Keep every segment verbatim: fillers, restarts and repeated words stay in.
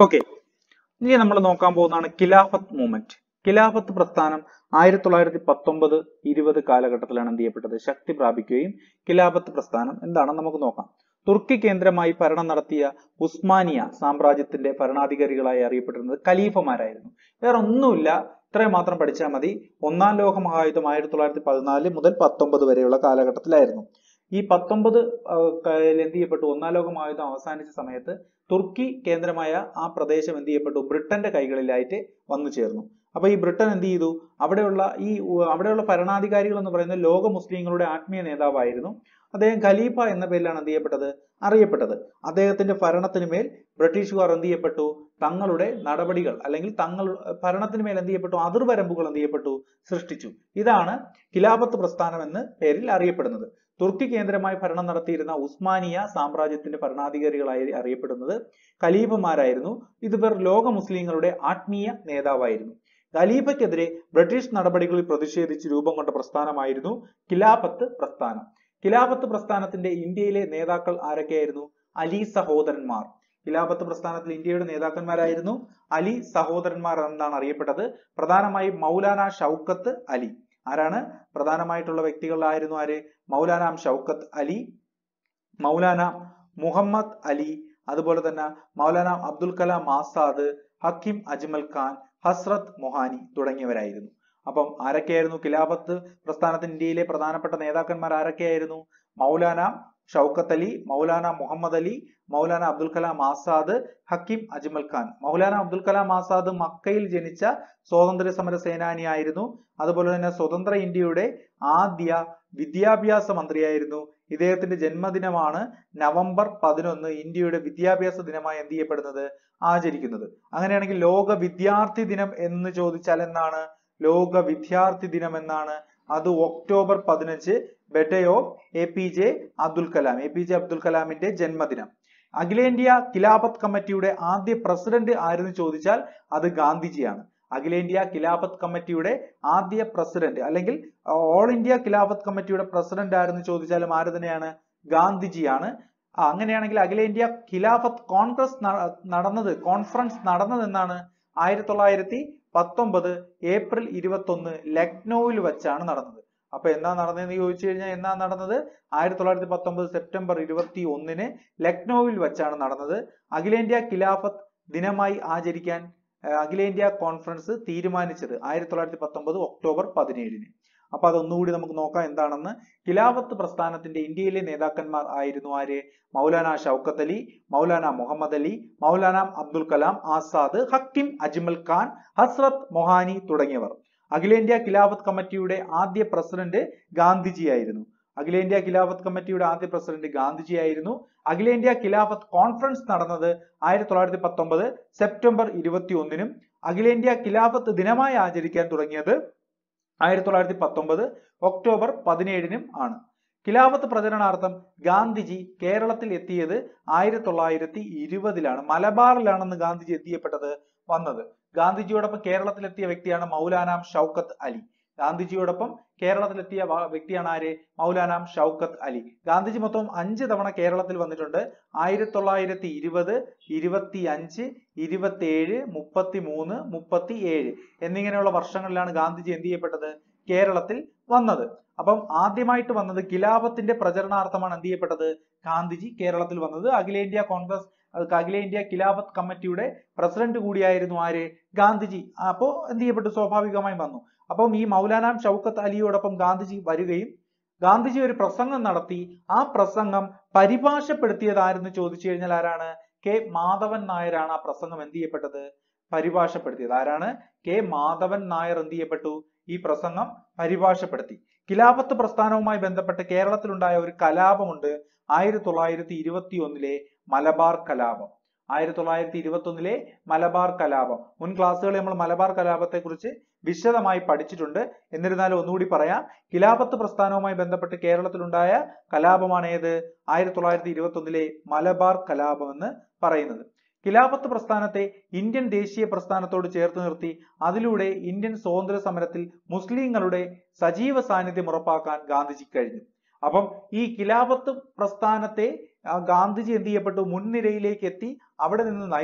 Okay, ഇനി നമ്മൾ നോക്കാൻ പോകുന്നതാണ് ഖിലാഫത്ത് മൂവ്മെന്റ്. ഖിലാഫത്ത് പ്രസ്ഥാനം ആയിരത്തി തൊള്ളായിരത്തി പത്തൊമ്പത് ഇരുപത് കാലഘട്ടത്തിലാണ് എന്ത് ചെയ്യപ്പെട്ടത്, ശക്തി പ്രാപിക്കുകയും ഖിലാഫത്ത് പ്രസ്ഥാനം എന്താണെന്ന് നമുക്ക് നോക്കാം. തുർക്കി കേന്ദ്രമായി ഭരണം നടത്തിയ ഉസ്മാനിയ സാമ്രാജ്യത്തിന്റെ ഭരണാധികാരികളായി അറിയപ്പെട്ടിരുന്നത് ഖലീഫമാരായിരുന്നു. വേറെ ഒന്നുമില്ല, ഇത്രയും മാത്രം പഠിച്ചാൽ മതി. ഒന്നാം ലോക മഹായുദ്ധം ആയിരത്തി തൊള്ളായിരത്തി പതിനാല് മുതൽ പത്തൊമ്പത് വരെയുള്ള കാലഘട്ടത്തിലായിരുന്നു. ഈ പത്തൊമ്പത് എന്ത് ചെയ്യപ്പെട്ടു, ഒന്നാം ലോക മഹായുദ്ധം അവസാനിച്ച സമയത്ത് തുർക്കി കേന്ദ്രമായ ആ പ്രദേശം എന്ത് ചെയ്യപ്പെട്ടു, ബ്രിട്ടന്റെ കൈകളിലായിട്ട് വന്നു ചേർന്നു. അപ്പൊ ഈ ബ്രിട്ടൻ എന്ത് ചെയ്തു, അവിടെയുള്ള ഈ അവിടെയുള്ള ഭരണാധികാരികൾ എന്ന് പറയുന്നത് ലോക മുസ്ലിങ്ങളുടെ ആത്മീയ നേതാവായിരുന്നു. അദ്ദേഹം ഖലീഫ എന്ന പേരിലാണ് എന്ത് ചെയ്യപ്പെട്ടത്, അറിയപ്പെട്ടത്. അദ്ദേഹത്തിന്റെ ഭരണത്തിന് മേൽ ബ്രിട്ടീഷുകാർ എന്ത് ചെയ്യപ്പെട്ടു, തങ്ങളുടെ നടപടികൾ അല്ലെങ്കിൽ തങ്ങൾ ഭരണത്തിന് മേൽ എന്ത് ചെയ്യപ്പെട്ടു, അതിർവരമ്പുകൾ എന്ത് ചെയ്യപ്പെട്ടു, സൃഷ്ടിച്ചു. ഇതാണ് ഖിലാഫത്ത് പ്രസ്ഥാനം എന്ന പേരിൽ അറിയപ്പെടുന്നത്. തുർക്കി കേന്ദ്രമായി ഭരണം നടത്തിയിരുന്ന ഉസ്മാനിയ സാമ്രാജ്യത്തിന്റെ ഭരണാധികാരികളായി അറിയപ്പെടുന്നത് ഖലീഫമാരായിരുന്നു. ഇതുവർ ലോക മുസ്ലിങ്ങളുടെ ആത്മീയ നേതാവായിരുന്നു. ഖലീഫയ്ക്കെതിരെ ബ്രിട്ടീഷ് നടപടികളിൽ പ്രതിഷേധിച്ച് രൂപം കൊണ്ട പ്രസ്ഥാനമായിരുന്നു ഖിലാഫത്ത് പ്രസ്ഥാനം. ഖിലാഫത്ത് പ്രസ്ഥാനത്തിന്റെ ഇന്ത്യയിലെ നേതാക്കൾ ആരൊക്കെയായിരുന്നു? അലി സഹോദരന്മാർ. ഖിലാഫത്ത് പ്രസ്ഥാനത്തിൽ ഇന്ത്യയുടെ നേതാക്കന്മാരായിരുന്നു അലി സഹോദരന്മാർ എന്നാണ് അറിയപ്പെട്ടത്. പ്രധാനമായും മൗലാന ഷൗക്കത്ത് അലി. ആരാണ് പ്രധാനമായിട്ടുള്ള വ്യക്തികളായിരുന്നു? ആര്? മൗലാന ഷൗക്കത്ത് അലി, മൗലാന മുഹമ്മദ് അലി, അതുപോലെ തന്നെ മൗലാന അബ്ദുൽ കലാം ആസാദ്, ഹക്കിം അജ്മൽ ഖാൻ, ഹസ്രത്ത് മൊഹാനി തുടങ്ങിയവരായിരുന്നു. അപ്പം ആരൊക്കെയായിരുന്നു ഖിലാഫത്ത് പ്രസ്ഥാനത്തിന് ഇന്ത്യയിലെ പ്രധാനപ്പെട്ട നേതാക്കന്മാർ? ആരൊക്കെയായിരുന്നു? മൗലാന ഷൗക്കത്ത് അലി, മൗലാന മുഹമ്മദ് അലി, മൗലാന അബ്ദുൽ കലാം ആസാദ്, ഹക്കിം അജ്മൽ ഖാൻ. മൗലാന അബ്ദുൽ കലാം ആസാദ് മക്കയിൽ ജനിച്ച സ്വാതന്ത്ര്യ സമര സേനാനിയായിരുന്നു. അതുപോലെ തന്നെ സ്വതന്ത്ര ഇന്ത്യയുടെ ആദ്യ വിദ്യാഭ്യാസ മന്ത്രിയായിരുന്നു. ഇദ്ദേഹത്തിന്റെ ജന്മദിനമാണ് നവംബർ പതിനൊന്ന് ഇന്ത്യയുടെ വിദ്യാഭ്യാസ ദിനമായി എന്ത് ചെയ്യപ്പെടുന്നത്, ആചരിക്കുന്നത്. അങ്ങനെയാണെങ്കിൽ ലോക വിദ്യാർത്ഥി ദിനം എന്ന് ചോദിച്ചാൽ എന്താണ്? ലോക വിദ്യാർത്ഥി ദിനം എന്നാണ്. അത് ഒക്ടോബർ പതിനഞ്ച്, birthday of A P J Abdul Kalam, A P J Abdul കലാമിന്റെ ജന്മദിനം. അഖിലേന്ത്യാ ഖിലാഫത്ത് കമ്മിറ്റിയുടെ ആദ്യ പ്രസിഡന്റ് ആരെന്ന് ചോദിച്ചാൽ അത് ഗാന്ധിജിയാണ്. അഖിലേന്ത്യാ ഖിലാഫത്ത് കമ്മിറ്റിയുടെ ആദ്യ പ്രസിഡന്റ് അല്ലെങ്കിൽ ഓൾ ഇന്ത്യ ഖിലാഫത്ത് കമ്മിറ്റിയുടെ പ്രസിഡന്റ് ആരെന്ന് ചോദിച്ചാലും ആര് തന്നെയാണ്? ഗാന്ധിജിയാണ്. അങ്ങനെയാണെങ്കിൽ അഖിലേന്ത്യാ ഖിലാഫത്ത് കോൺഗ്രസ് നടന്നത് കോൺഫറൻസ് നടന്നത് എന്നാണ്? ആയിരത്തി തൊള്ളായിരത്തി പത്തൊമ്പത് ഏപ്രിൽ ഇരുപത്തി ഒന്ന് ലക്നൌവിൽ വെച്ചാണ് നടന്നത്. അപ്പൊ എന്നാ നടന്നതെന്ന് ചോദിച്ചു കഴിഞ്ഞാൽ എന്നാ നടന്നത്? ആയിരത്തി തൊള്ളായിരത്തി പത്തൊമ്പത് സെപ്റ്റംബർ ഇരുപത്തി ഒന്നിന് ലക്നൌവിൽ വെച്ചാണ് നടന്നത്. അഖിലേന്ത്യാ ഖിലാഫത്ത് ദിനമായി ആചരിക്കാൻ അഖിലേന്ത്യാ കോൺഫറൻസ് തീരുമാനിച്ചത് ആയിരത്തി തൊള്ളായിരത്തി പത്തൊമ്പത് ഒക്ടോബർ പതിനേഴിന്. അപ്പൊ അതൊന്നുകൂടി നമുക്ക് നോക്കാം എന്താണെന്ന്. ഖിലാഫത്ത് പ്രസ്ഥാനത്തിന്റെ ഇന്ത്യയിലെ നേതാക്കന്മാർ ആയിരുന്നു ആര്? മൗലാന ഷൗക്കത്ത് അലി, മൗലാന മുഹമ്മദ് അലി, മൗലാന അബ്ദുൽ കലാം ആസാദ്, ഹക്കിം അജ്മൽ ഖാൻ, ഹസ്രത്ത് മൊഹാനി തുടങ്ങിയവർ. അഖിലേന്ത്യാ ഖിലാഫത്ത് കമ്മിറ്റിയുടെ ആദ്യ പ്രസിഡന്റ് ഗാന്ധിജി ആയിരുന്നു. അഖിലേന്ത്യാ ഖിലാഫത്ത് കമ്മിറ്റിയുടെ ആദ്യ പ്രസിഡന്റ് ഗാന്ധിജി ആയിരുന്നു. അഖിലേന്ത്യാ ഖിലാഫത്ത് കോൺഫറൻസ് നടന്നത് ആയിരത്തി തൊള്ളായിരത്തി പത്തൊമ്പത് സെപ്റ്റംബർ ഇരുപത്തി ഒന്നിനും അഖിലേന്ത്യാ ഖിലാഫത്ത് ദിനമായി ആചരിക്കാൻ തുടങ്ങിയത് ആയിരത്തി തൊള്ളായിരത്തി പത്തൊമ്പത് ഒക്ടോബർ പതിനേഴിനും ആണ്. ഖിലാഫത്ത് പ്രചരണാർത്ഥം ഗാന്ധിജി കേരളത്തിൽ എത്തിയത് ആയിരത്തി തൊള്ളായിരത്തി ഇരുപതിലാണ്. മലബാറിലാണെന്ന് ഗാന്ധിജി എത്തിയപ്പെട്ടത് വന്നത്. ഗാന്ധിജിയോടൊപ്പം കേരളത്തിലെത്തിയ വ്യക്തിയാണ് മൗലാന ഷൗക്കത്ത് അലി. ഗാന്ധിജിയോടൊപ്പം കേരളത്തിലെത്തിയ വ്യക്തിയാണ് ആര്? മൗലാന ഷൗക്കത്ത് അലി. ഗാന്ധിജി മൊത്തം അഞ്ച് തവണ കേരളത്തിൽ വന്നിട്ടുണ്ട്. ആയിരത്തി തൊള്ളായിരത്തി ഇരുപത്, ഇരുപത്തി അഞ്ച്, ഇരുപത്തി ഏഴ്, മുപ്പത്തി മൂന്ന്, മുപ്പത്തി ഏഴ് എന്നിങ്ങനെയുള്ള വർഷങ്ങളിലാണ് ഗാന്ധിജി എന്ത് ചെയ്യപ്പെട്ടത്, കേരളത്തിൽ വന്നത്. അപ്പം ആദ്യമായിട്ട് വന്നത് ഖിലാഫത്തിന്റെ പ്രചരണാർത്ഥമാണ് എന്ത് ചെയ്യപ്പെട്ടത്, ഗാന്ധിജി കേരളത്തിൽ വന്നത്. അഖിലേന്ത്യാ കോൺഗ്രസ് അഖിലേന്ത്യാ ഖിലാഫത്ത് കമ്മിറ്റിയുടെ പ്രസിഡന്റ് കൂടിയായിരുന്നു ആര്? ഗാന്ധിജി. അപ്പോ എന്ത് ചെയ്യപ്പെട്ടു, സ്വാഭാവികമായും വന്നു. അപ്പം ഈ മൗലാന ഷൗക്കത്ത് അലിയോടൊപ്പം ഗാന്ധിജി വരികയും ഗാന്ധിജി ഒരു പ്രസംഗം നടത്തി. ആ പ്രസംഗം പരിഭാഷപ്പെടുത്തിയത് ആരെന്ന് ചോദിച്ചു കഴിഞ്ഞാൽ ആരാണ്? കെ മാധവൻ നായരാണ് ആ പ്രസംഗം എന്ത് ചെയ്യപ്പെട്ടത്, പരിഭാഷപ്പെടുത്തിയത്. ആരാണ്? കെ മാധവൻ നായർ എന്ത് ചെയ്യപ്പെട്ടു, ഈ പ്രസംഗം പരിഭാഷപ്പെടുത്തി. ഖിലാഫത്ത് പ്രസ്ഥാനവുമായി ബന്ധപ്പെട്ട് കേരളത്തിലുണ്ടായ ഒരു കലാപമുണ്ട്. ആയിരത്തി തൊള്ളായിരത്തി ഇരുപത്തി ഒന്നിലെ മലബാർ കലാപം. ആയിരത്തി തൊള്ളായിരത്തി ഇരുപത്തി ഒന്നിലെ മലബാർ കലാപം. മുൻ ക്ലാസ്സുകളിൽ നമ്മൾ മലബാർ കലാപത്തെ കുറിച്ച് വിശദമായി പഠിച്ചിട്ടുണ്ട്. എന്നിരുന്നാലും ഒന്നുകൂടി പറയാം. ഖിലാഫത്ത് പ്രസ്ഥാനവുമായി ബന്ധപ്പെട്ട് കേരളത്തിലുണ്ടായ കലാപമാണ് ഏത്? ആയിരത്തി തൊള്ളായിരത്തി ഇരുപത്തി ഒന്നിലെ മലബാർ കലാപം എന്ന് പറയുന്നത്. ഖിലാഫത്ത് പ്രസ്ഥാനത്തെ ഇന്ത്യൻ ദേശീയ പ്രസ്ഥാനത്തോട് ചേർത്ത് നിർത്തി അതിലൂടെ ഇന്ത്യൻ സ്വാതന്ത്ര്യ സമരത്തിൽ മുസ്ലിങ്ങളുടെ സജീവ സാന്നിധ്യം ഉറപ്പാക്കാൻ ഗാന്ധിജി കഴിഞ്ഞു. അപ്പം ഈ ഖിലാഫത്ത് പ്രസ്ഥാനത്തെ ഗാന്ധിജി എന്ത് ചെയ്യപ്പെട്ടു, മുൻനിരയിലേക്ക് എത്തി അവിടെ നിന്ന് നയിച്ചു.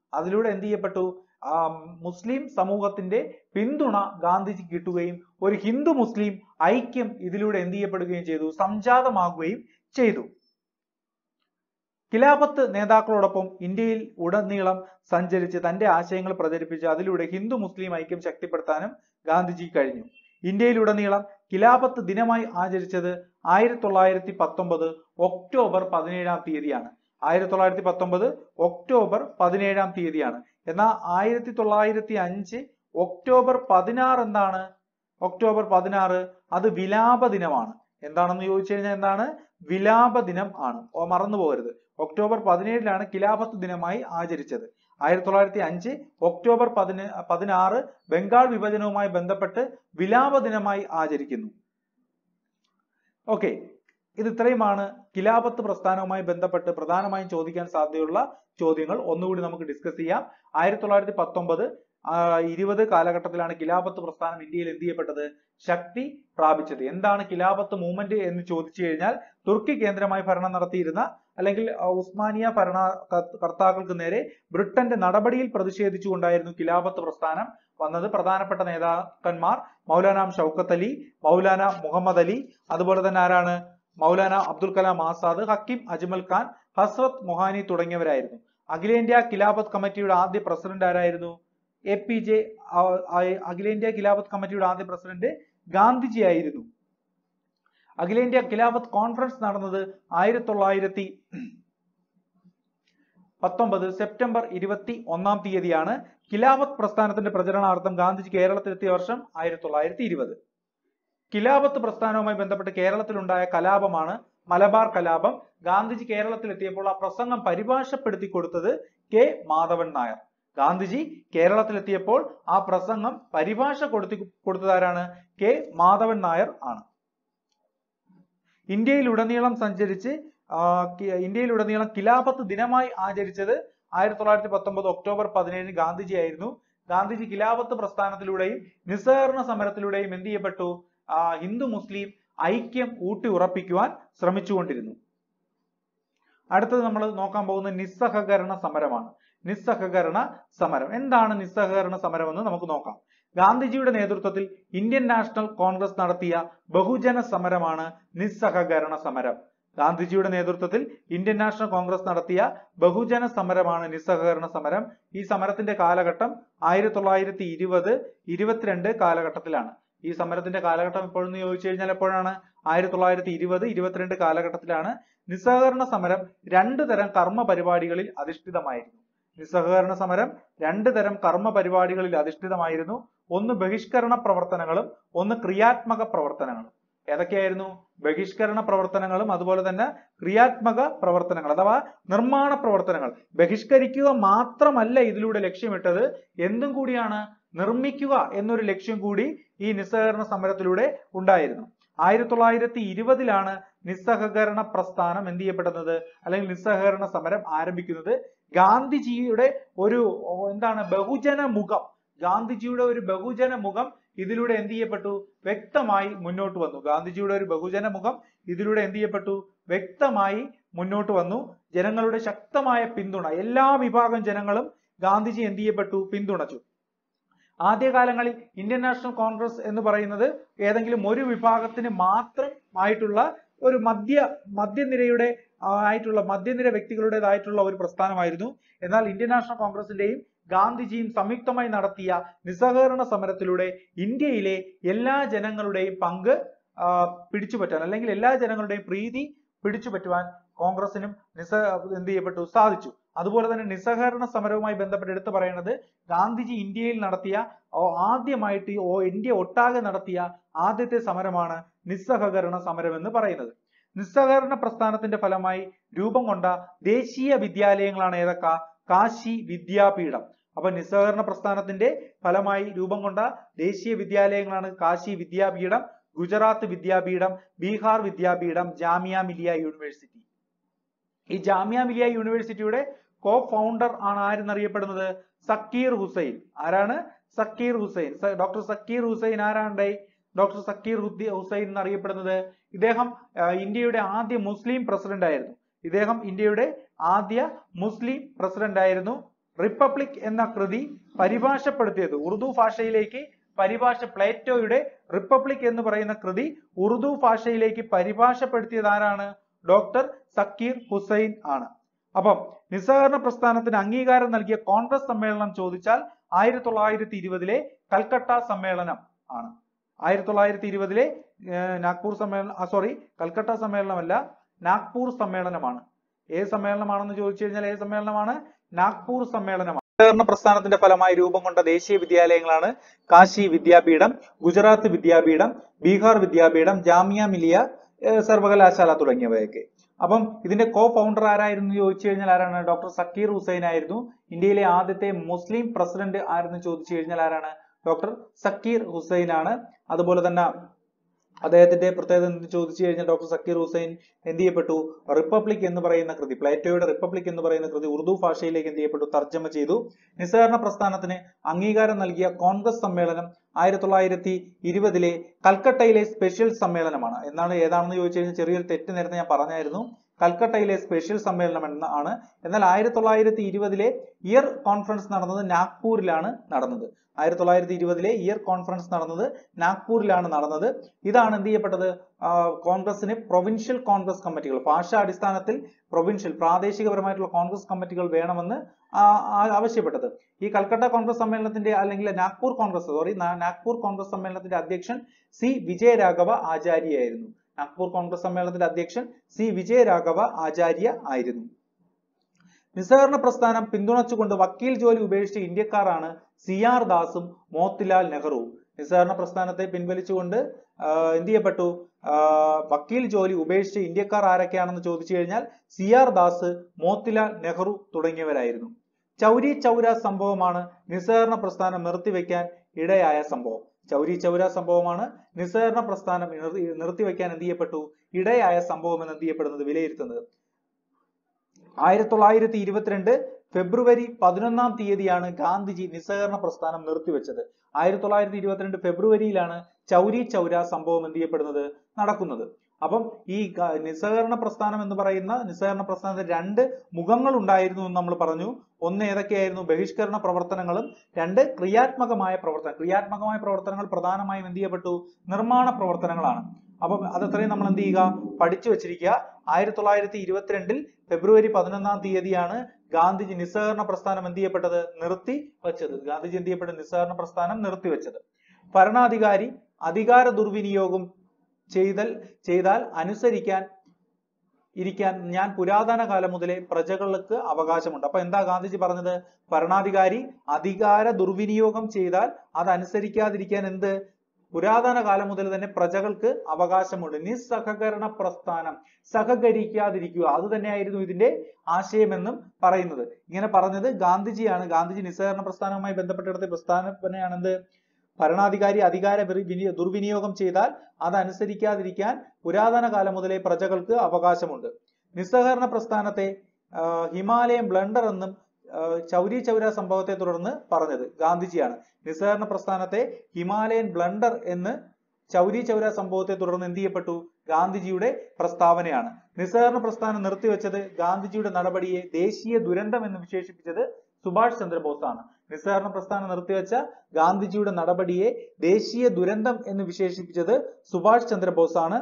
അതിലൂടെ എന്ത് ചെയ്യപ്പെട്ടു? ആ മുസ്ലിം സമൂഹത്തിന്റെ പിന്തുണ ഗാന്ധിജിക്ക് കിട്ടുകയും ഒരു ഹിന്ദു മുസ്ലിം ഐക്യം ഇതിലൂടെ എന്ത് ചെയ്യപ്പെടുകയും ചെയ്തു? സംജാതമാകുകയും ചെയ്തു. ഖിലാഫത്ത് നേതാക്കളോടൊപ്പം ഇന്ത്യയിൽ ഉടനീളം സഞ്ചരിച്ച് തന്റെ ആശയങ്ങൾ പ്രചരിപ്പിച്ച് അതിലൂടെ ഹിന്ദു മുസ്ലിം ഐക്യം ശക്തിപ്പെടുത്താനും ഗാന്ധിജിക്ക് കഴിഞ്ഞു. ഇന്ത്യയിലുടനീളം ഖിലാഫത്ത് ദിനമായി ആചരിച്ചത് ആയിരത്തി തൊള്ളായിരത്തി പത്തൊമ്പത് ഒക്ടോബർ പതിനേഴാം തീയതിയാണ്. ആയിരത്തി തൊള്ളായിരത്തി പത്തൊമ്പത് ഒക്ടോബർ പതിനേഴാം തീയതിയാണ്. എന്നാൽ ആയിരത്തി തൊള്ളായിരത്തി അഞ്ച് ഒക്ടോബർ പതിനാറ് എന്താണ്? ഒക്ടോബർ പതിനാറ് അത് വിലാപ ദിനമാണ്. എന്താണെന്ന് ചോദിച്ചു കഴിഞ്ഞാൽ എന്താണ്? വിലാപ ദിനം ആണ്. മറന്നു പോകരുത്. ഒക്ടോബർ പതിനേഴിലാണ് ഖിലാഫത്ത് ദിനമായി ആചരിച്ചത്. ആയിരത്തി തൊള്ളായിരത്തി അഞ്ച് ഒക്ടോബർ പതിന പതിനാറ് ബംഗാൾ വിഭജനവുമായി ബന്ധപ്പെട്ട് വിലാപ ദിനമായി ആചരിക്കുന്നു. ഓക്കെ, ഇത് ഇത്രയുമാണ് ഖിലാഫത്ത് പ്രസ്ഥാനവുമായി ബന്ധപ്പെട്ട് പ്രധാനമായും ചോദിക്കാൻ സാധ്യതയുള്ള ചോദ്യങ്ങൾ. ഒന്നുകൂടി നമുക്ക് ഡിസ്കസ് ചെയ്യാം. ആയിരത്തി തൊള്ളായിരത്തി പത്തൊമ്പത് ഇരുപത് കാലഘട്ടത്തിലാണ് ഖിലാഫത്ത് പ്രസ്ഥാനം ഇന്ത്യയിൽ എന്ത് ചെയ്യപ്പെട്ടത്? ശക്തി പ്രാപിച്ചത്. എന്താണ് ഖിലാഫത്ത് മൂവ്മെന്റ് എന്ന് ചോദിച്ചു കഴിഞ്ഞാൽ തുർക്കി കേന്ദ്രമായി ഭരണം നടത്തിയിരുന്ന അല്ലെങ്കിൽ ഉസ്മാനിയ ഭരണ കർത്താക്കൾക്ക് നേരെ ബ്രിട്ടന്റെ നടപടിയിൽ പ്രതിഷേധിച്ചുകൊണ്ടായിരുന്നു ഖിലാഫത്ത് പ്രസ്ഥാനം വന്നത്. പ്രധാനപ്പെട്ട നേതാക്കന്മാർ മൗലാന ഷൗക്കത്ത് അലി, മൗലാന മുഹമ്മദ് അലി, അതുപോലെ തന്നെ ആരാണ്? മൗലാന അബ്ദുൽ കലാം ആസാദ്, ഹക്കീം അജ്മൽ ഖാൻ, ഹസ്രത്ത് മൊഹാനി തുടങ്ങിയവരായിരുന്നു. അഖിലേന്ത്യാ ഖിലാഫത്ത് കമ്മിറ്റിയുടെ ആദ്യ പ്രസിഡന്റ് ആരായിരുന്നു? എ പി ജെ അഖിലേന്ത്യാ ഖിലാഫത്ത് കമ്മിറ്റിയുടെ ആദ്യ പ്രസിഡന്റ് ഗാന്ധിജി ആയിരുന്നു. അഖിലേന്ത്യാ ഖിലാഫത്ത് കോൺഫറൻസ് നടന്നത് ആയിരത്തി തൊള്ളായിരത്തി പത്തൊമ്പത് സെപ്റ്റംബർ ഇരുപത്തി ഒന്നാം തീയതിയാണ്. ഖിലാഫത്ത് പ്രസ്ഥാനത്തിന്റെ പ്രചരണാർത്ഥം ഗാന്ധിജി കേരളത്തിലെത്തിയ വർഷം ആയിരത്തി തൊള്ളായിരത്തി ഇരുപത്. ഖിലാഫത്ത് പ്രസ്ഥാനവുമായി ബന്ധപ്പെട്ട് കേരളത്തിലുണ്ടായ കലാപമാണ് മലബാർ കലാപം. ഗാന്ധിജി കേരളത്തിലെത്തിയപ്പോൾ ആ പ്രസംഗം പരിഭാഷപ്പെടുത്തി കൊടുത്തത് കെ മാധവൻ നായർ. ഗാന്ധിജി കേരളത്തിലെത്തിയപ്പോൾ ആ പ്രസംഗം പരിഭാഷ കൊടുത്തി കൊടുത്തതാരാണ്? കെ മാധവൻ നായർ ആണ്. ഇന്ത്യയിലുടനീളം സഞ്ചരിച്ച് ഇന്ത്യയിലുടനീളം ഖിലാഫത്ത് ദിനമായി ആചരിച്ചത് ആയിരത്തി തൊള്ളായിരത്തി പത്തൊമ്പത് ഒക്ടോബർ പതിനേഴിന് ഗാന്ധിജി ആയിരുന്നു. ഗാന്ധിജി ഖിലാഫത്ത് പ്രസ്ഥാനത്തിലൂടെയും നിസ്സഹകരണ സമരത്തിലൂടെയും എന്ത് ചെയ്യപ്പെട്ടു? ഹിന്ദു മുസ്ലിം ഐക്യം ഊട്ടി ഉറപ്പിക്കുവാൻ ശ്രമിച്ചുകൊണ്ടിരുന്നു. അടുത്തത് നമ്മൾ നോക്കാൻ പോകുന്ന നിസ്സഹകരണ സമരമാണ്. നിസ്സഹകരണ സമരം എന്താണ്? നിസ്സഹകരണ സമരം എന്ന് നമുക്ക് നോക്കാം. ഗാന്ധിജിയുടെ നേതൃത്വത്തിൽ ഇന്ത്യൻ നാഷണൽ കോൺഗ്രസ് നടത്തിയ ബഹുജന സമരമാണ് നിസ്സഹകരണ സമരം. ഗാന്ധിജിയുടെ നേതൃത്വത്തിൽ ഇന്ത്യൻ നാഷണൽ കോൺഗ്രസ് നടത്തിയ ബഹുജന സമരമാണ് നിസ്സഹകരണ സമരം. ഈ സമരത്തിന്റെ കാലഘട്ടം ആയിരത്തി തൊള്ളായിരത്തി ഇരുപത് ഇരുപത്തിരണ്ട് കാലഘട്ടത്തിലാണ്. ഈ സമരത്തിന്റെ കാലഘട്ടം എപ്പോഴെന്ന് ചോദിച്ചു കഴിഞ്ഞാൽ എപ്പോഴാണ്? ആയിരത്തി തൊള്ളായിരത്തി ഇരുപത് ഇരുപത്തിരണ്ട് കാലഘട്ടത്തിലാണ്. നിസ്സഹകരണ സമരം രണ്ടു തരം കർമ്മ പരിപാടികളിൽ അധിഷ്ഠിതമായിരുന്നു. നിസ്സഹകരണ സമരം രണ്ടു തരം കർമ്മ പരിപാടികളിൽ അധിഷ്ഠിതമായിരുന്നു. ഒന്ന് ബഹിഷ്കരണ പ്രവർത്തനങ്ങളും ഒന്ന് ക്രിയാത്മക പ്രവർത്തനങ്ങളും. ഏതൊക്കെയായിരുന്നു? ബഹിഷ്കരണ പ്രവർത്തനങ്ങളും അതുപോലെ തന്നെ ക്രിയാത്മക പ്രവർത്തനങ്ങൾ അഥവാ നിർമ്മാണ പ്രവർത്തനങ്ങൾ. ബഹിഷ്കരിക്കുക മാത്രമല്ല ഇതിലൂടെ ലക്ഷ്യമിട്ടത്, എന്തും കൂടിയാണ് നിർമ്മിക്കുക എന്നൊരു ലക്ഷ്യം കൂടി ഈ നിസ്സഹകരണ സമരത്തിലൂടെ ഉണ്ടായിരുന്നു. ആയിരത്തി തൊള്ളായിരത്തി ഇരുപതിലാണ് നിസ്സഹകരണ പ്രസ്ഥാനം എന്ത് ചെയ്യപ്പെടുന്നത് അല്ലെങ്കിൽ നിസ്സഹകരണ സമരം ആരംഭിക്കുന്നത്. ഗാന്ധിജിയുടെ ഒരു എന്താണ് ബഹുജന മുഖം ഗാന്ധിജിയുടെ ഒരു ബഹുജന മുഖം ഇതിലൂടെ എന്ത് ചെയ്യപ്പെട്ടു? വ്യക്തമായി മുന്നോട്ട് വന്നു. ഗാന്ധിജിയുടെ ഒരു ബഹുജന മുഖം ഇതിലൂടെ എന്ത് ചെയ്യപ്പെട്ടു? വ്യക്തമായി മുന്നോട്ട് വന്നു. ജനങ്ങളുടെ ശക്തമായ പിന്തുണ, എല്ലാ വിഭാഗം ജനങ്ങളും ഗാന്ധിജി എന്ത് ചെയ്യപ്പെട്ടു? പിന്തുണച്ചു. ആദ്യകാലങ്ങളിൽ ഇന്ത്യൻ നാഷണൽ കോൺഗ്രസ് എന്ന് പറയുന്നത് ഏതെങ്കിലും ഒരു വിഭാഗത്തിന് മാത്രമായിട്ടുള്ള ഒരു മധ്യ മധ്യനിരയുടെ ആയിട്ടുള്ള മധ്യനിര വ്യക്തികളുടേതായിട്ടുള്ള ഒരു പ്രസ്ഥാനമായിരുന്നു. എന്നാൽ ഇന്ത്യൻ നാഷണൽ കോൺഗ്രസിന്റെയും ഗാന്ധിജിയും സംയുക്തമായി നടത്തിയ നിസ്സഹകരണ സമരത്തിലൂടെ ഇന്ത്യയിലെ എല്ലാ ജനങ്ങളുടെയും പങ്ക് പിടിച്ചുപറ്റാൻ അല്ലെങ്കിൽ എല്ലാ ജനങ്ങളുടെയും പ്രീതി പിടിച്ചുപറ്റുവാൻ കോൺഗ്രസിനും നിസ്സ എന്ത് ചെയ്യപ്പെട്ടു? സാധിച്ചു. അതുപോലെ തന്നെ നിസ്സഹകരണ സമരവുമായി ബന്ധപ്പെട്ട് എടുത്തു പറയുന്നത് ഗാന്ധിജി ഇന്ത്യയിൽ നടത്തിയ ആദ്യമായിട്ട് ഇന്ത്യ ഒട്ടാകെ നടത്തിയ ആദ്യത്തെ സമരമാണ് നിസ്സഹകരണ സമരം എന്ന് പറയുന്നത്. നിസ്സഹകരണ പ്രസ്ഥാനത്തിന്റെ ഫലമായി രൂപം കൊണ്ട ദേശീയ വിദ്യാലയങ്ങളാണ് ഏതൊക്കെ? കാശി വിദ്യാപീഠം. അപ്പൊ നിസ്സഹകരണ പ്രസ്ഥാനത്തിന്റെ ഫലമായി രൂപം കൊണ്ട ദേശീയ വിദ്യാലയങ്ങളാണ് കാശി വിദ്യാപീഠം, ഗുജറാത്ത് വിദ്യാപീഠം, ബീഹാർ വിദ്യാപീഠം, ജാമിയ മിലിയ യൂണിവേഴ്സിറ്റി. ഈ ജാമിയ മിലിയ യൂണിവേഴ്സിറ്റിയുടെ കോ ഫൗണ്ടർ ആണ് ആരെന്നറിയപ്പെടുന്നത്? സക്കീർ ഹുസൈൻ. ആരാണ്? സക്കീർ ഹുസൈൻ. ഡോക്ടർ സക്കീർ ഹുസൈൻ ആരാണ്? ഡോക്ടർ സക്കീർ ഹുസൈൻ എന്നറിയപ്പെടുന്നത് ഇദ്ദേഹം ഇന്ത്യയുടെ ആദ്യ മുസ്ലിം പ്രസിഡന്റ് ആയിരുന്നു. ഇദ്ദേഹം ഇന്ത്യയുടെ ആദ്യ മുസ്ലിം പ്രസിഡന്റ് ആയിരുന്നു. റിപ്പബ്ലിക് എന്ന കൃതി പരിഭാഷപ്പെടുത്തിയത് ഉറുദു ഭാഷയിലേക്ക് പരിഭാഷ പ്ലേറ്റോയുടെ റിപ്പബ്ലിക് എന്ന് പറയുന്ന കൃതി ഉറുദു ഭാഷയിലേക്ക് പരിഭാഷപ്പെടുത്തിയത് ആരാണ്? ഡോക്ടർ സക്കീർ ഹുസൈൻ ആണ്. അപ്പം നിസ്സഹകരണ പ്രസ്ഥാനത്തിന് അംഗീകാരം നൽകിയ കോൺഗ്രസ് സമ്മേളനം ചോദിച്ചാൽ ആയിരത്തി തൊള്ളായിരത്തി ഇരുപതിലെ കൽക്കട്ട സമ്മേളനം ആണ്. ആയിരത്തി തൊള്ളായിരത്തി ഇരുപതിലെ നാഗ്പൂർ സമ്മേളനം സോറി കൽക്കട്ട സമ്മേളനമല്ല, നാഗ്പൂർ സമ്മേളനമാണ്. ഏത് സമ്മേളനമാണെന്ന് ചോദിച്ചു കഴിഞ്ഞാൽ ഏത് സമ്മേളനമാണ്? നാഗ്പൂർ സമ്മേളനമാണ്. സഹകരണ പ്രസ്ഥാനത്തിന്റെ ഫലമായി രൂപം കൊണ്ട ദേശീയ വിദ്യാലയങ്ങളാണ് കാശി വിദ്യാപീഠം, ഗുജറാത്ത് വിദ്യാപീഠം, ബീഹാർ വിദ്യാപീഠം, ജാമിയ മിലിയ സർവകലാശാല തുടങ്ങിയവയൊക്കെ. അപ്പം ഇതിന്റെ കോ ഫൗണ്ടർ ആരായിരുന്നു ചോദിച്ചു കഴിഞ്ഞാൽ ആരാണ്? ഡോക്ടർ സക്കീർ ഹുസൈൻ ആയിരുന്നു. ഇന്ത്യയിലെ ആദ്യത്തെ മുസ്ലിം പ്രസിഡന്റ് ആരെന്ന് ചോദിച്ചു കഴിഞ്ഞാൽ ആരാണ്? ഡോക്ടർ സക്കീർ ഹുസൈൻ ആണ്. അതുപോലെ തന്നെ അദ്ദേഹത്തിന്റെ പ്രത്യേകത എന്ന് ചോദിച്ചു കഴിഞ്ഞാൽ ഡോക്ടർ സക്കീർ ഹുസൈൻ എന്ത് ചെയ്യപ്പെട്ടു? റിപ്പബ്ലിക് എന്ന് പറയുന്ന കൃതി, പ്ലേറ്റോയുടെ റിപ്പബ്ലിക് എന്ന് പറയുന്ന കൃതി ഉറുദു ഭാഷയിലേക്ക് എന്ത് ചെയ്യപ്പെട്ടു? തർജ്ജമ ചെയ്തു. നിസ്സഹകരണ പ്രസ്ഥാനത്തിന് അംഗീകാരം നൽകിയ കോൺഗ്രസ് സമ്മേളനം ആയിരത്തി തൊള്ളായിരത്തി ഇരുപതിലെ കൽക്കട്ടയിലെ സ്പെഷ്യൽ സമ്മേളനമാണ്. എന്നാണ് ഏതാണെന്ന് ചോദിച്ചു കഴിഞ്ഞാൽ ചെറിയൊരു തെറ്റ് നേരത്തെ ഞാൻ പറഞ്ഞായിരുന്നു. കൽക്കട്ടയിലെ സ്പെഷ്യൽ സമ്മേളനം എന്നാണ്. എന്നാൽ ആയിരത്തി തൊള്ളായിരത്തി ഇരുപതിലെ ഇയർ കോൺഫറൻസ് നടന്നത് നാഗ്പൂരിലാണ് നടന്നത്. ആയിരത്തി തൊള്ളായിരത്തി ഇരുപതിലെ ഇയർ കോൺഫറൻസ് നടന്നത് നാഗ്പൂരിലാണ് നടന്നത്. ഇതാണ് എന്ത് ചെയ്യപ്പെട്ടത്? കോൺഗ്രസിന് പ്രൊവിൻഷ്യൽ കോൺഗ്രസ് കമ്മിറ്റികൾ, ഭാഷാ അടിസ്ഥാനത്തിൽ പ്രൊവിൻഷ്യൽ പ്രാദേശികപരമായിട്ടുള്ള കോൺഗ്രസ് കമ്മിറ്റികൾ വേണമെന്ന് ആവശ്യപ്പെട്ടത്. ഈ കൽക്കട്ട കോൺഗ്രസ് സമ്മേളനത്തിന്റെ അല്ലെങ്കിൽ നാഗ്പൂർ കോൺഗ്രസ് സോറി നാഗ്പൂർ കോൺഗ്രസ് സമ്മേളനത്തിന്റെ അധ്യക്ഷൻ സി വിജയരാഘവ ആചാര്യ ആയിരുന്നു. നാഗ്പൂർ കോൺഗ്രസ് സമ്മേളനത്തിന്റെ അധ്യക്ഷൻ സി വിജയരാഘവ ആചാര്യ ആയിരുന്നു. നിസ്സഹകരണ പ്രസ്ഥാനം പിന്തുണച്ചുകൊണ്ട് വക്കീൽ ജോലി ഉപേക്ഷിച്ച ഇന്ത്യക്കാരാണ് സി ആർ ദാസും മോത്തിലാൽ നെഹ്റുവും. നിസ്സഹകരണ പ്രസ്ഥാനത്തെ പിൻവലിച്ചുകൊണ്ട് എന്ത് ചെയ്യപ്പെട്ടു? വക്കീൽ ജോലി ഉപേക്ഷിച്ച ഇന്ത്യക്കാർ ആരൊക്കെയാണെന്ന് ചോദിച്ചു കഴിഞ്ഞാൽ സി ആർ ദാസ്, മോത്തിലാൽ നെഹ്റു തുടങ്ങിയവരായിരുന്നു. ചൗരി ചൗര സംഭവമാണ് നിസ്സഹകരണ പ്രസ്ഥാനം നിർത്തിവെക്കാൻ ഇടയായ സംഭവം. ചൗരി ചൗര സംഭവമാണ് നിസ്സഹകരണ പ്രസ്ഥാനം നിർത്തിവെക്കാൻ എന്ത് ചെയ്യപ്പെട്ടു? ഇടയായ സംഭവം എന്ന് എന്ത് ചെയ്യപ്പെടുന്നത്? വിലയിരുത്തുന്നത്. ആയിരത്തി തൊള്ളായിരത്തി ഇരുപത്തിരണ്ട് ഫെബ്രുവരി പതിനൊന്നാം തീയതിയാണ് ഗാന്ധിജി നിസ്സഹകരണ പ്രസ്ഥാനം നിർത്തിവെച്ചത്. ആയിരത്തി തൊള്ളായിരത്തി ഇരുപത്തിരണ്ട് ഫെബ്രുവരിയിലാണ് ചൗരി ചൗര സംഭവം എന്ത് ചെയ്യപ്പെടുന്നത്? നടക്കുന്നത്. അപ്പം ഈ നിസ്സഹകരണ പ്രസ്ഥാനം എന്ന് പറയുന്ന നിസ്സഹകരണ പ്രസ്ഥാനത്തിന് രണ്ട് മുഖങ്ങൾ ഉണ്ടായിരുന്നു എന്ന് നമ്മൾ പറഞ്ഞു. ഒന്ന് ഏതൊക്കെയായിരുന്നു? ബഹിഷ്കരണ പ്രവർത്തനങ്ങളും രണ്ട് ക്രിയാത്മകമായ പ്രവർത്തനം. ക്രിയാത്മകമായ പ്രവർത്തനങ്ങൾ പ്രധാനമായും എന്ത് ചെയ്യപ്പെട്ടു? നിർമ്മാണ പ്രവർത്തനങ്ങളാണ്. അപ്പം അതത്രയും നമ്മൾ എന്ത് ചെയ്യുക? പഠിച്ചു വെച്ചിരിക്കുക. ആയിരത്തി തൊള്ളായിരത്തി ഇരുപത്തിരണ്ടിൽ ഫെബ്രുവരി പതിനൊന്നാം തീയതിയാണ് ഗാന്ധിജി നിസ്സഹകരണ പ്രസ്ഥാനം എന്ത് ചെയ്യപ്പെട്ടത്? നിർത്തി വെച്ചത്. ഗാന്ധിജി എന്ത് ചെയ്യപ്പെട്ടത്? നിസ്സഹകരണ പ്രസ്ഥാനം നിർത്തിവെച്ചത്. ഭരണാധികാരി അധികാര ദുർവിനിയോഗം ചെയ്തൽ ചെയ്താൽ അനുസരിക്കാൻ ഇരിക്കാൻ ഞാൻ പുരാതന കാലം മുതലേ പ്രജകൾക്ക് അവകാശമുണ്ട്. അപ്പൊ എന്താ ഗാന്ധിജി പറഞ്ഞത്? ഭരണാധികാരി അധികാര ദുർവിനിയോഗം ചെയ്താൽ അത് അനുസരിക്കാതിരിക്കാൻ എന്ത്? പുരാതന കാലം മുതൽ തന്നെ പ്രജകൾക്ക് അവകാശമുണ്ട്. നിസ്സഹകരണ പ്രസ്ഥാനം, സഹകരിക്കാതിരിക്കുക, അത് തന്നെയായിരുന്നു ഇതിന്റെ ആശയമെന്നും പറയുന്നത്. ഇങ്ങനെ പറഞ്ഞത് ഗാന്ധിജിയാണ്. ഗാന്ധിജി നിസ്സഹകരണ പ്രസ്ഥാനവുമായി ബന്ധപ്പെട്ടെടുത്ത പ്രസ്ഥാനമാണ് എന്ത്? ഭരണാധികാരി അധികാര ദുർവിനിയോഗം ചെയ്താൽ അത് അനുസരിക്കാതിരിക്കാൻ പുരാതന കാലം മുതലേ പ്രജകൾക്ക് അവകാശമുണ്ട്. നിസ്സഹകരണ പ്രസ്ഥാനത്തെ ഹിമാലയൻ ബ്ലണ്ടർ എന്നും ചൗരി ചൗര സംഭവത്തെ തുടർന്ന് പറഞ്ഞത് ഗാന്ധിജിയാണ്. നിസ്സഹകരണ പ്രസ്ഥാനത്തെ ഹിമാലയൻ ബ്ലണ്ടർ എന്ന് ചൗരി ചൗര സംഭവത്തെ തുടർന്ന് എന്ത് ചെയ്യപ്പെട്ടു? ഗാന്ധിജിയുടെ പ്രസ്താവനയാണ്. നിസ്സഹകരണ പ്രസ്ഥാനം നിർത്തിവെച്ചത് ഗാന്ധിജിയുടെ നടപടിയെ ദേശീയ ദുരന്തം എന്ന് വിശേഷിപ്പിച്ചത് സുഭാഷ് ചന്ദ്രബോസ് ആണ്. നിസ്സഹകരണ പ്രസ്ഥാനം നിർത്തിവെച്ച ഗാന്ധിജിയുടെ നടപടിയെ ദേശീയ ദുരന്തം എന്ന് വിശേഷിപ്പിച്ചത് സുഭാഷ് ചന്ദ്രബോസ് ആണ്.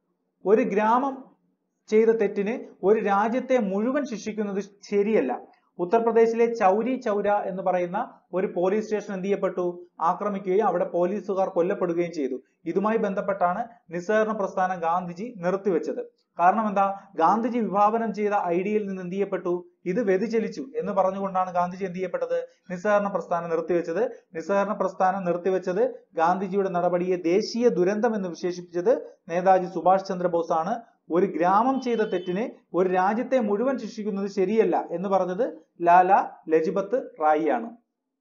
ഒരു ഗ്രാമം ചെയ്ത തെറ്റിന് ഒരു രാജ്യത്തെ മുഴുവൻ ശിക്ഷിക്കുന്നത് ശരിയല്ല. ഉത്തർപ്രദേശിലെ ചൗരി ചൗര എന്ന് പറയുന്ന ഒരു പോലീസ് സ്റ്റേഷൻ എന്ത് ചെയ്യപ്പെട്ടു? ആക്രമിക്കുകയും അവിടെ പോലീസുകാർ കൊല്ലപ്പെടുകയും ചെയ്തു. ഇതുമായി ബന്ധപ്പെട്ടാണ് നിസ്സഹകരണ പ്രസ്ഥാനം ഗാന്ധിജി നിർത്തിവെച്ചത്. കാരണം എന്താ? ഗാന്ധിജി വിഭാവനം ചെയ്ത ഐഡിയയിൽ നിന്ന് എന്ത് ചെയ്യപ്പെട്ടു? ഇത് വ്യതിചലിച്ചു എന്ന് പറഞ്ഞുകൊണ്ടാണ് ഗാന്ധിജി എന്ത് ചെയ്യപ്പെട്ടത്? നിസ്സഹകരണ പ്രസ്ഥാനം നിർത്തിവെച്ചത്. നിസ്സഹകരണ പ്രസ്ഥാനം നിർത്തിവെച്ചത് ഗാന്ധിജിയുടെ നടപടിയെ ദേശീയ ദുരന്തം എന്ന് വിശേഷിപ്പിച്ചത് നേതാജി സുഭാഷ് ചന്ദ്രബോസ് ആണ്. ഒരു ഗ്രാമം ചെയ്ത തെറ്റിന് ഒരു രാജ്യത്തെ മുഴുവൻ ശിക്ഷിക്കുന്നത് ശരിയല്ല എന്ന് പറഞ്ഞത് ലാല ലജ്പത് റായി ആണ്.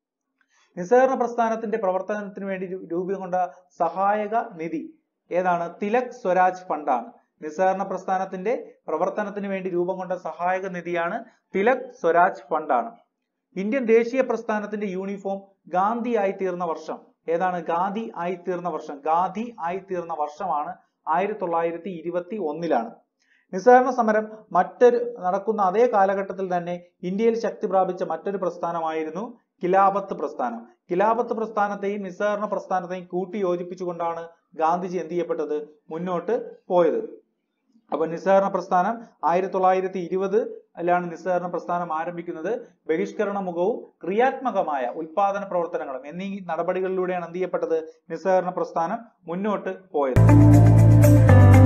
നിസ്സഹകരണ പ്രസ്ഥാനത്തിന്റെ പ്രവർത്തനത്തിന് വേണ്ടി രൂപം കൊണ്ട സഹായക നിധി ഏതാണ്? തിലക് സ്വരാജ് ഫണ്ടാണ്. നിസ്സഹകരണ പ്രസ്ഥാനത്തിന്റെ പ്രവർത്തനത്തിന് വേണ്ടി രൂപം കൊണ്ട സഹായക നിധിയാണ് തിലക് സ്വരാജ് ഫണ്ടാണ്. ഇന്ത്യൻ ദേശീയ പ്രസ്ഥാനത്തിന്റെ യൂണിഫോം ഗാന്ധി ആയി തീർന്ന വർഷം ഏതാണ്? ഗാന്ധി ആയി തീർന്ന വർഷം ഗാന്ധി ആയി തീർന്ന വർഷമാണ് ആയിരത്തി തൊള്ളായിരത്തി ഇരുപത്തി ഒന്നിലാണ്. നിസ്സഹകരണ സമരം മറ്റൊരു നടക്കുന്ന അതേ കാലഘട്ടത്തിൽ തന്നെ ഇന്ത്യയിൽ ശക്തി പ്രാപിച്ച മറ്റൊരു പ്രസ്ഥാനമായിരുന്നു ഖിലാഫത്ത് പ്രസ്ഥാനം. ഖിലാഫത്ത് പ്രസ്ഥാനത്തെയും നിസ്സഹകരണ പ്രസ്ഥാനത്തെയും കൂട്ടി യോജിപ്പിച്ചുകൊണ്ടാണ് ഗാന്ധിജി എന്ത് ചെയ്യപ്പെട്ടത്, മുന്നോട്ട് പോയത്. അപ്പൊ നിസ്സഹകരണ പ്രസ്ഥാനം ആയിരത്തി തൊള്ളായിരത്തി ഇരുപത് ലാണ് നിസ്സഹകരണ പ്രസ്ഥാനം ആരംഭിക്കുന്നത്. ബഹിഷ്കരണമുഖവും ക്രിയാത്മകമായ ഉൽപാദന പ്രവർത്തനങ്ങളും എന്നീ നടപടികളിലൂടെയാണ് എന്ത് ചെയ്യപ്പെട്ടത്, നിസ്സഹകരണ പ്രസ്ഥാനം മുന്നോട്ട് പോയത്.